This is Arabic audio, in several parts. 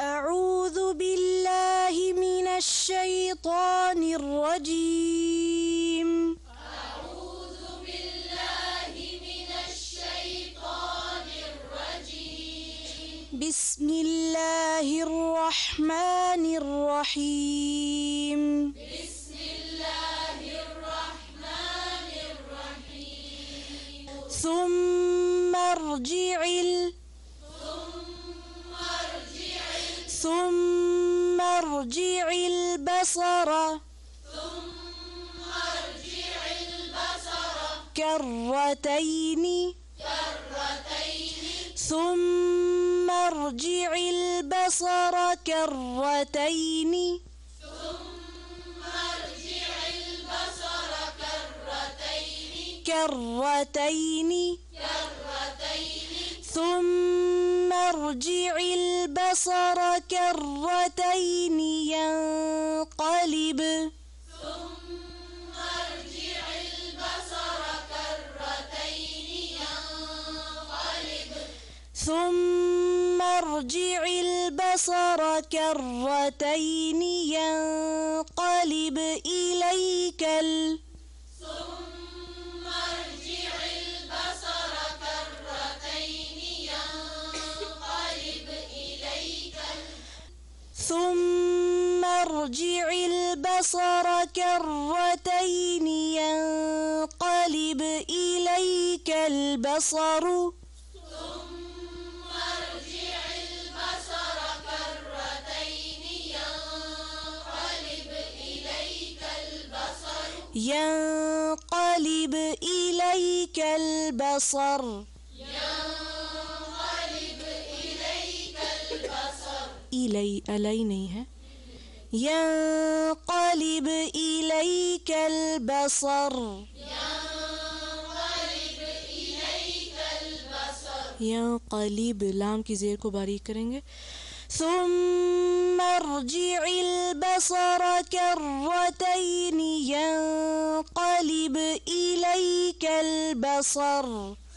أعوذ بالله من الشيطان الرجيم. أعوذ بالله من الشيطان الرجيم. بسم الله الرحمن الرحيم. بسم الله الرحمن الرحيم. ثم ارجع البصر كرتين ثم ارجع البصر كرتين ثم ارجع البصر كرتين ينقلب ثم ارجع البصر كرتين ينقلب إليك ثم ارجع البصر كرتين ينقلب إليك البصر ينقلب إليك البصر ألي नहीं है ينقلب إليك البصر ينقلب लाम की ज़ेर को बारीक करेंगे ثم ارجع البصر كرتين ينقلب إليك البصر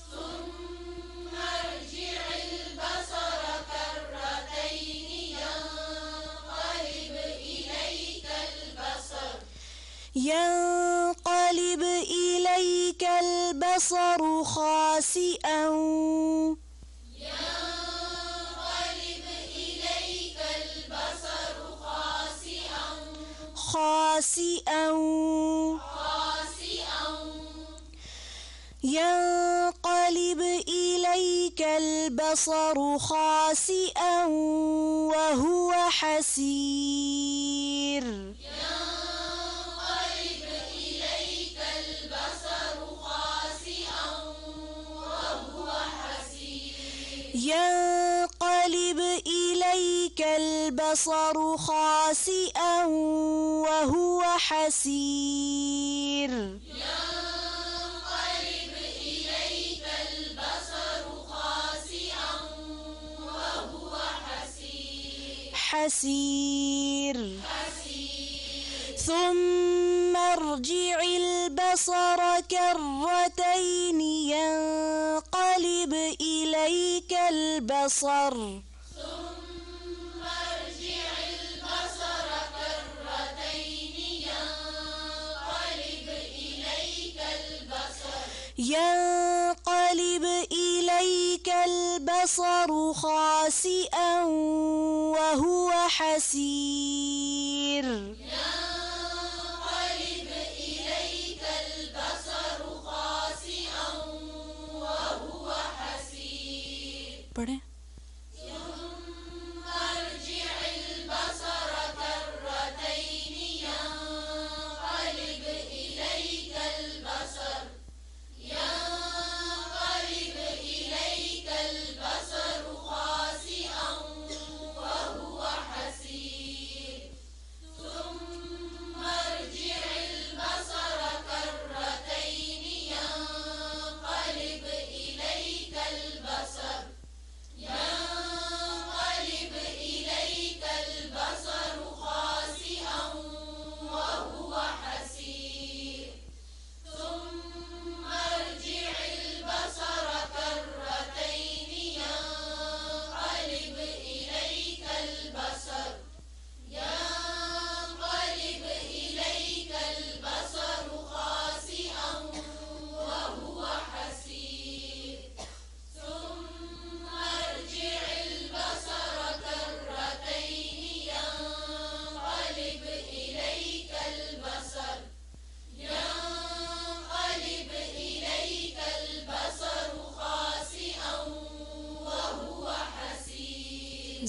ينقلب إليك البصر خاسئا ينقلب إليك البصر خاسئا وهو حسير ينقلب إليك البصر خاسئا وهو حسير حسير ثم ارجع البصر كرتين ينقلب إليك البصر ينقلب إليك البصر خاسئا وهو حسير ينقلب إليك البصر خاسئا وهو حسير पढ़ें ثم ارجع البصر كرتين ينقلب إليك البصر خاسئا وهو حسير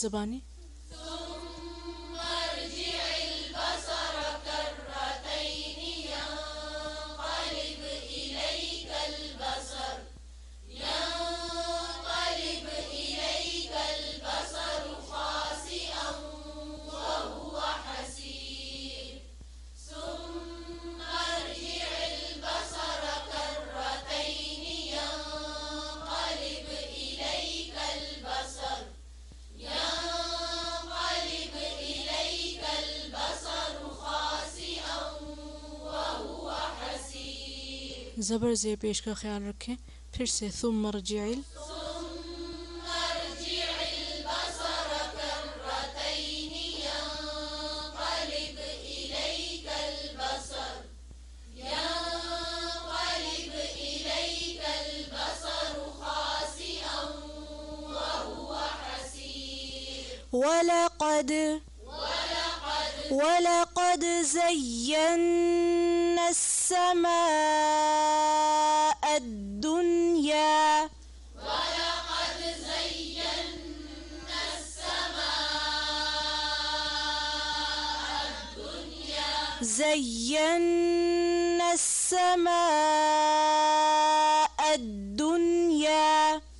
زبانی ثم ارجع البصر كرتين ينقلب إليك البصر خاسئا وهو حسير ثم ارجع البصر كرتين ينقلب إليك البصر خاسئا وهو حسير. زبر زیر پیش کا خیال رکھیں. پھر سے ثم ارجع ثم ارجع البصر كرتين ينقلب إليك البصر خاسئا وهو حسير ولقد زينا السماء الدنيا زينا السماء الدنيا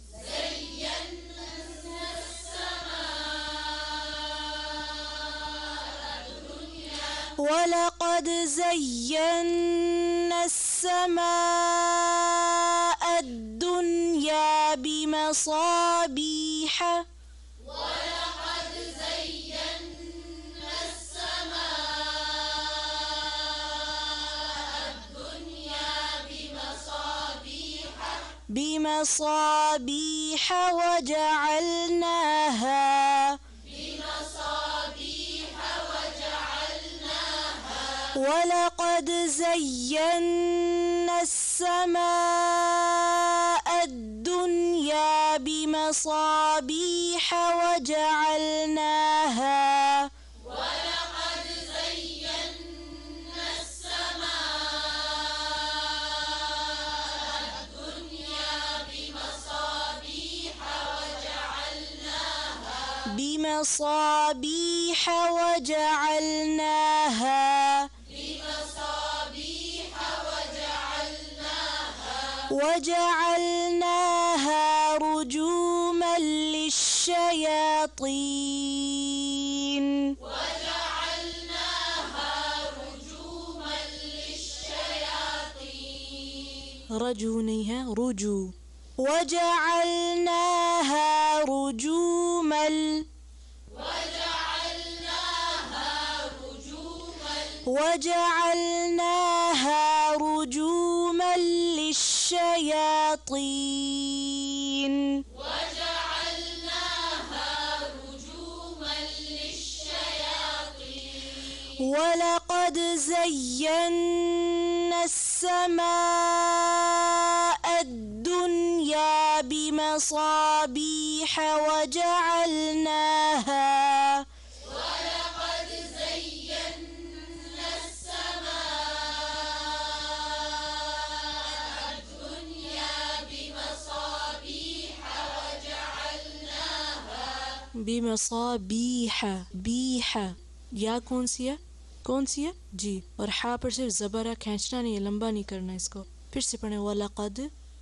ولقد زينا السماء الدنيا بمصابيح وجعلناها ولقد زينا السماء الدنيا بمصابيح وجعلناها وجعلناها رجوما للشياطين رجو نہیں ہے رجو وجعلناها رجوما للشياطين ولقد زينا السماء الدنيا بمصابيح وجعلناها بمصابيح बीह या कौन सी है जी और हा पर सिर्फ ज़बर है खींचना नहीं है लंबा नहीं करना इसको फिर से पढ़ें वलक़द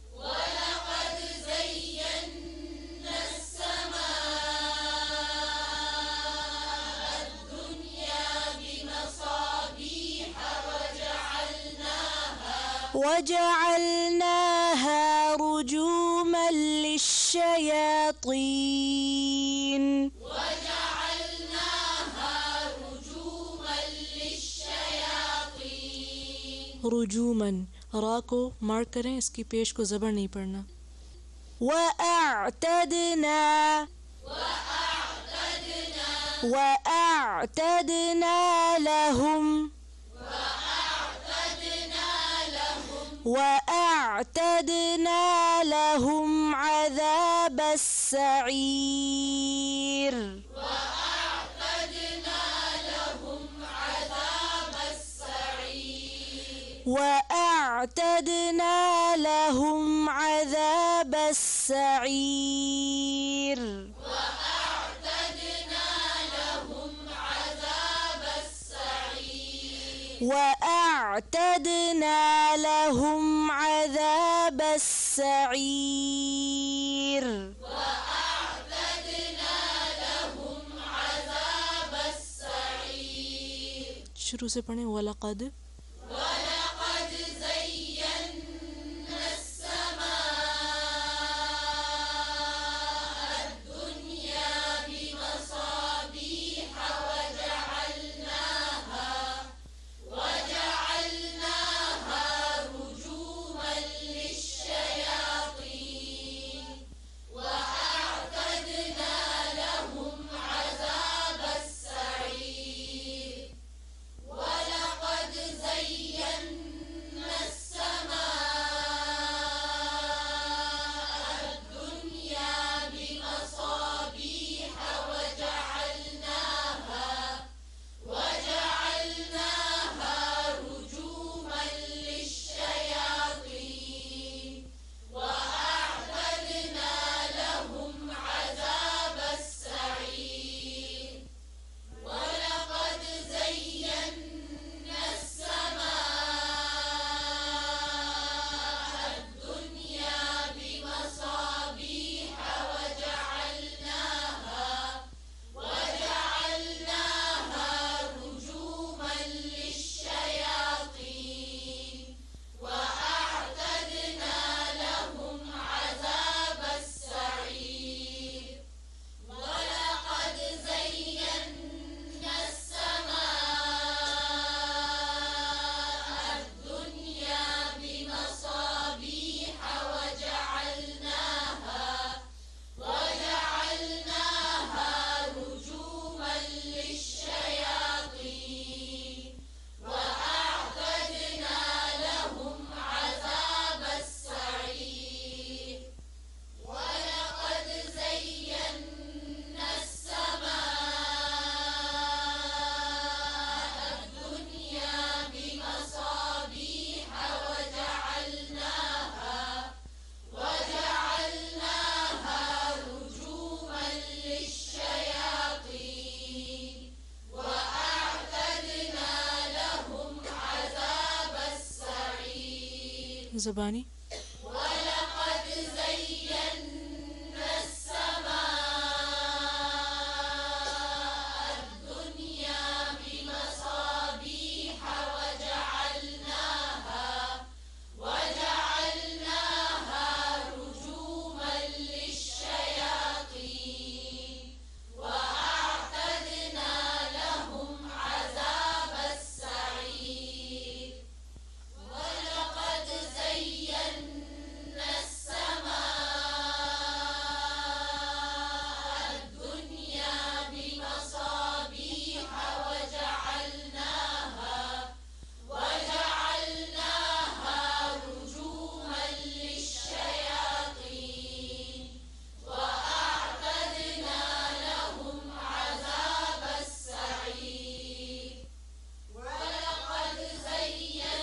وجعلناها رجوما للشياطين रुजूमन रा को मार्क करें इसकी पेश को ज़बर नहीं पढ़ना وأعتدنا لهم عذاب السعير وأعتدنا لهم عذاب السعير وأعتدنا لهم عذاب السعير. وأعتدنا لهم عذاب السعير. शुरू से पढ़ें वलक़द ولقد زينا السماء الدنيا بمصابيح وجعلناها رجوما للشياطين وأعتدنا لهم عذاب السعير. ولقد زينا السماء الدنيا بمصابيح وجعلناها رجوما للشياطين وأعتدنا لهم عذاب السعير. ولقد زينا السماء الدنيا بمصابيح وجعلناها رجوما للشياطين وأعتدنا لهم عذاب السعير. ولقد زينا السماء الدنيا بمصابيح وجعلناها رجوما للشياطين وأعتدنا لهم عذاب السعير. ولقد زينا السماء الدنيا بمصابيح وجعلناها رجوما للشياطين وأعتدنا لهم عذاب السعير. زباني ولقد زينا السماء الدنيا بمصابيح وجعلناها رجوما للشياطين وأعتدنا لهم عذاب السعير. ولقد زينا السماء الدنيا بمصابيح وجعلناها رجوما للشياطين وأعتدنا لهم عذاب السعير. ولقد زينا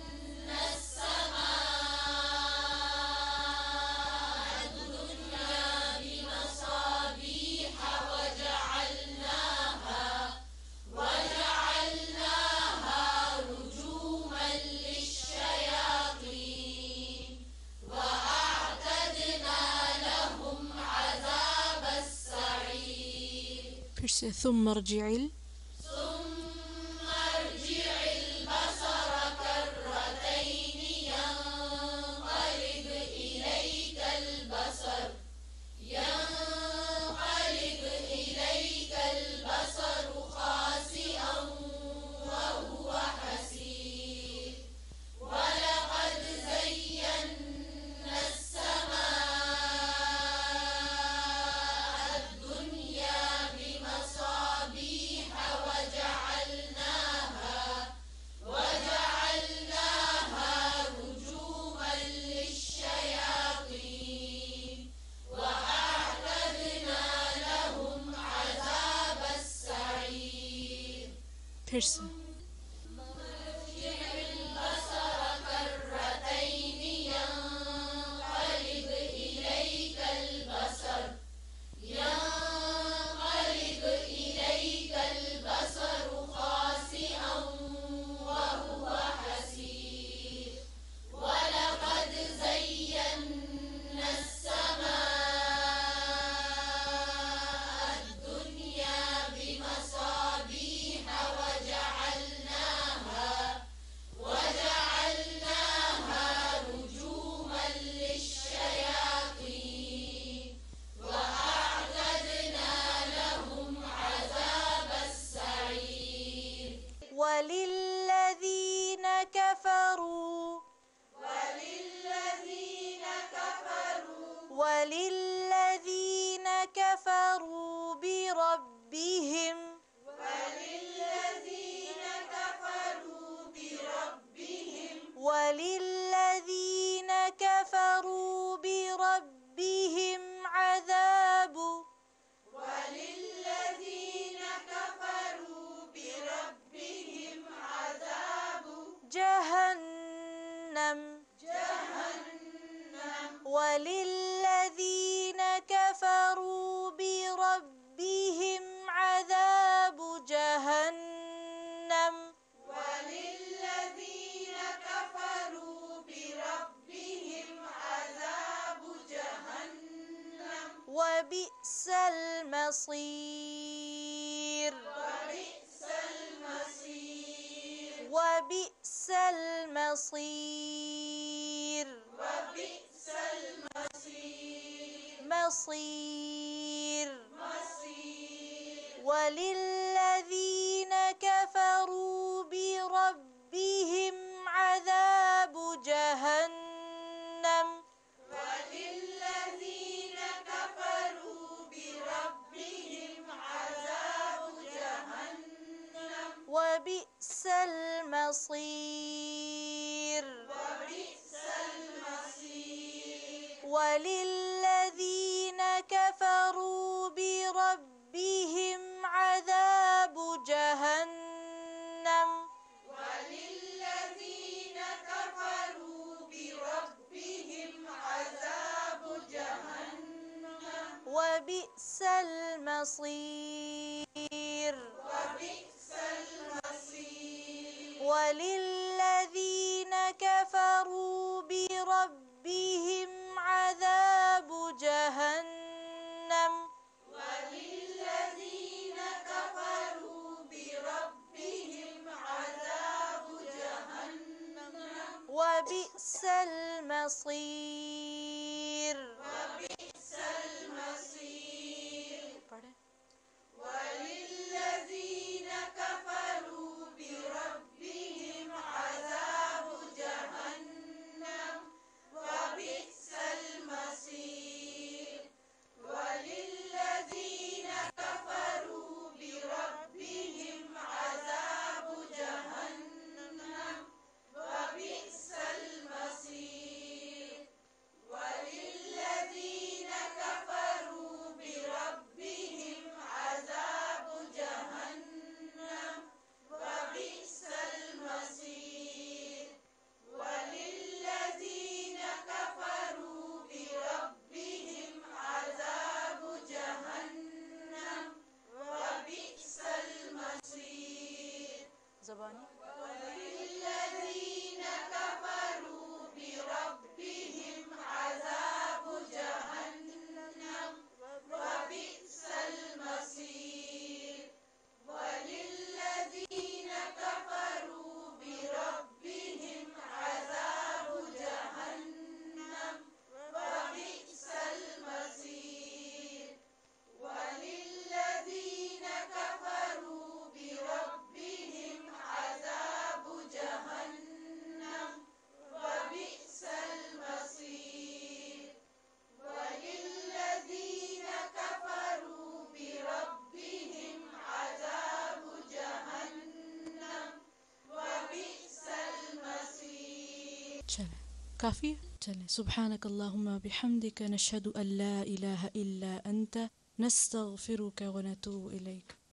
السماء الدنيا بمصابيح وجعلناها رجوما للشياطين وأعتدنا لهم عذاب السعير. फिर से ثم ارجع ثم ارجع البصر كرتين ينقلب إليك البصر خاسئا وهو حسير. ولقد زينا السماء الدنيا بمصابيح وجعلناها رجوما للشياطين وأعتدنا لهم عذاب السعير. फिर से ارجع البصر كرتين ينقلب إليك البصر خاسئا وهو بربهم وللذين كفروا بربهم وللذين كفروا بربهم عذاب وللذين كفروا بربهم عذاب جهنم وللذين كفروا بربهم عذاب جهنم وللذين كفروا بربهم عذاب جهنم وبئس المصير وبئس المصير وبئس المصير وبئس المصير مصير مصير وللذين كفروا بربهم عذاب جهنم وللذين كفروا بربهم عذاب جهنم وبئس المصير وبئس المصير وللذين كفروا بربهم عذاب جهنم وللذين كفروا بربهم عذاب جهنم وبئس المصير وبئس المصير وللذين كفروا بربهم عذاب جهنم وللذين كفروا بربهم عذاب جهنم وبئس المصير وبئس المصير وللذين كفروا بربهم عذاب جهنم وبئس المصير وللذين كفروا بربهم عذاب جهنم وبئس المصير وللذين كفروا بربهم عذاب جهنم وبئس المصير وللذين كفروا بربهم عذاب جهنم وبئس المصير زباني وللذين كفروا بربهم عذاب جهنم وبئس المصير وللذين كفروا بربهم عذاب جهنم وبئس المصير وللذين كفروا بربهم عذاب جهنم وبئس المصير وللذين كفروا بربهم عذاب جهنم وبئس المصير. चले काफी है चले सुब्हानक अल्लाहुम्मा बिहम्दिका नशहदु अन ला इलाहा इल्ला अंता नस्तगफिरुका व नतूबु इलैक